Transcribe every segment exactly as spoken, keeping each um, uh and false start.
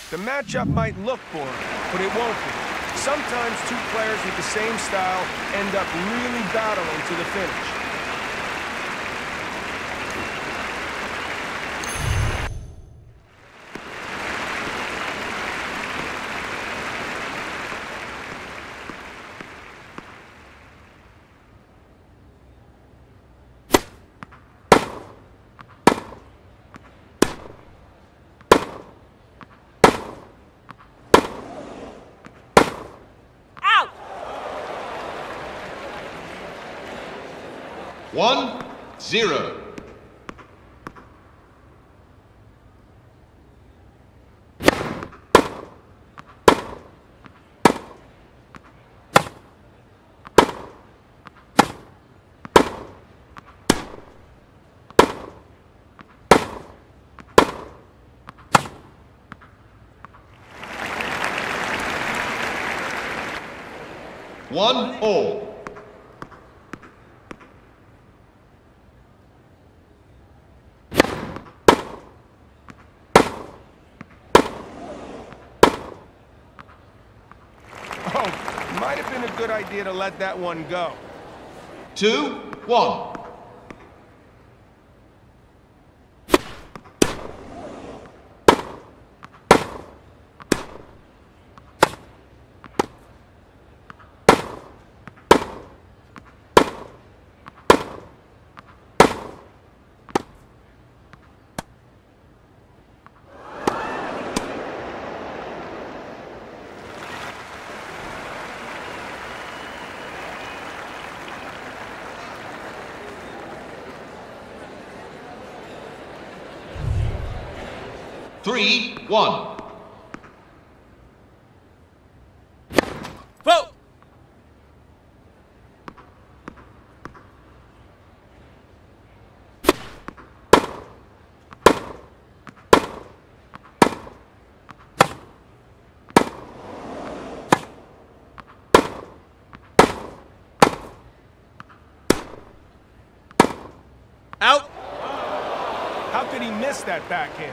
The matchup might look boring, but it won't be. Sometimes two players with the same style end up really battling to the finish. One, zero. One all. Oh, might have been a good idea to let that one go. Two, one. Three, one. Vote! Out! How could he miss that backhand?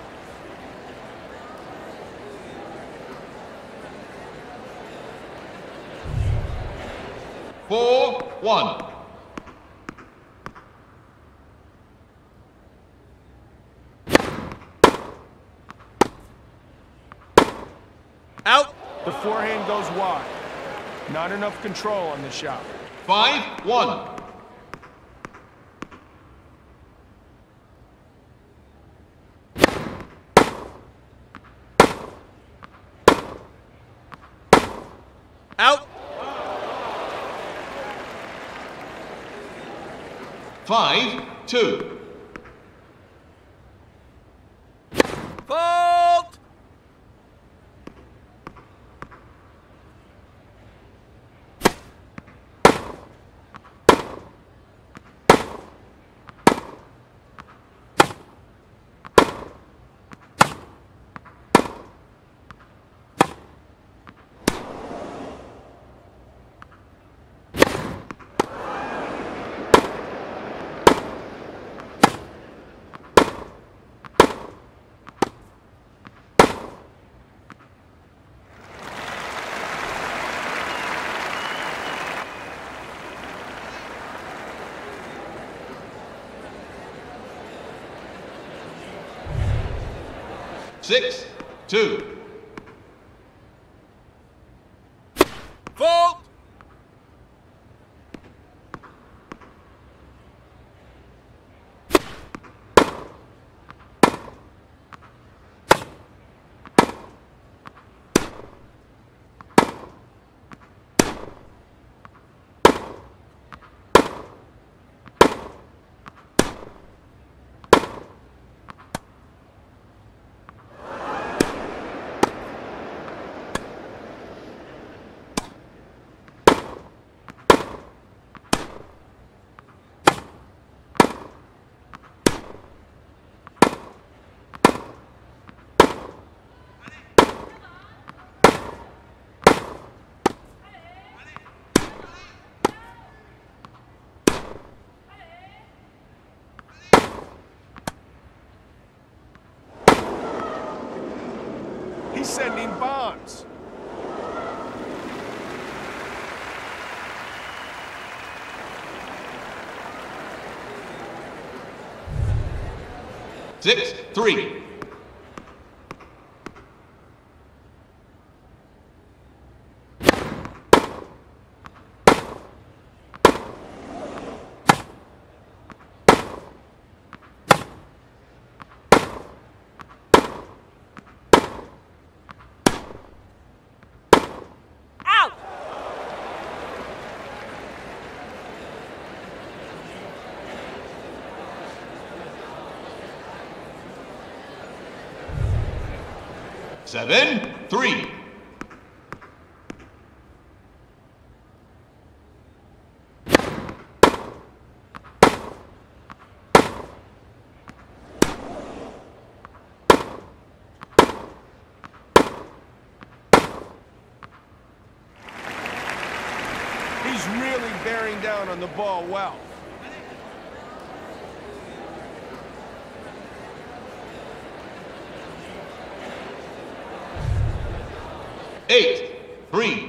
Four, one. Out! The forehand goes wide. Not enough control on the shot. Five, one. Out! Five, two. Fault! Six, two. Fault! sending bombs. Six, three. Seven, three. He's really bearing down on the ball well. Eight, three.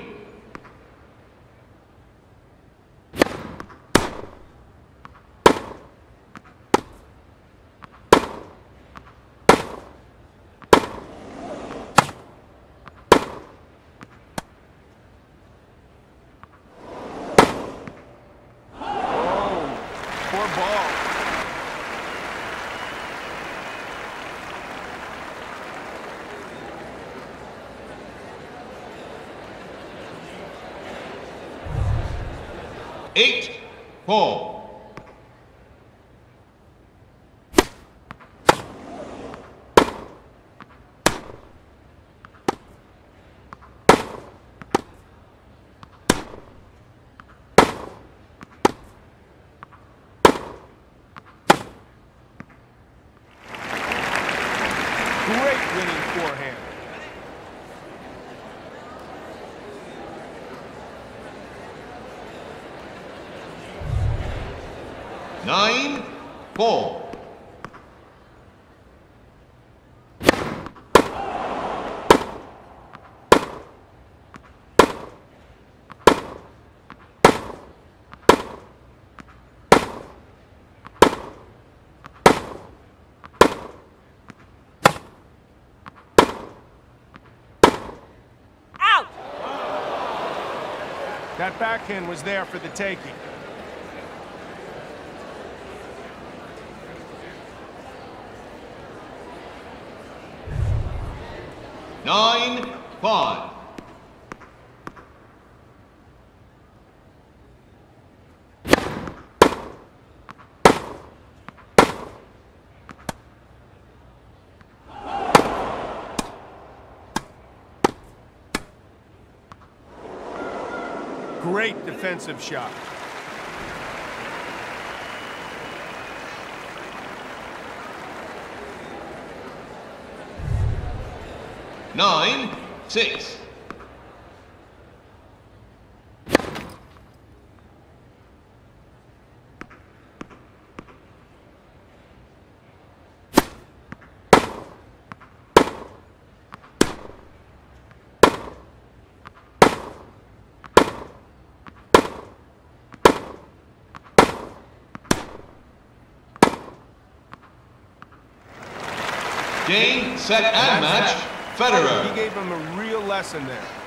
Oh, poor ball. Eight, four. Great winning forehand. Nine, four. That backhand was there for the taking. Nine, five. Great defensive shot. Nine, six. Game, set, and match, Federer. He gave him a real lesson there.